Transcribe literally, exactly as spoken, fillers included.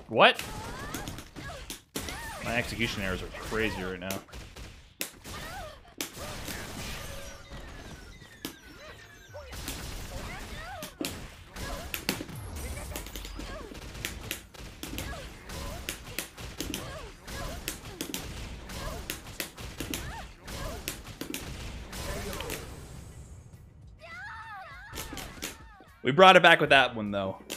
What? My execution errors are crazy right now. We brought it back with that one, though.